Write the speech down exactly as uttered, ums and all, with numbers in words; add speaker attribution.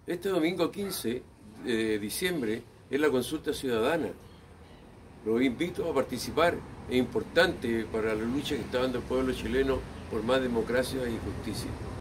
Speaker 1: Este domingo quince de diciembre es la consulta ciudadana. Los invito a participar. Es importante para la lucha que está dando el pueblo chileno por más democracia y justicia.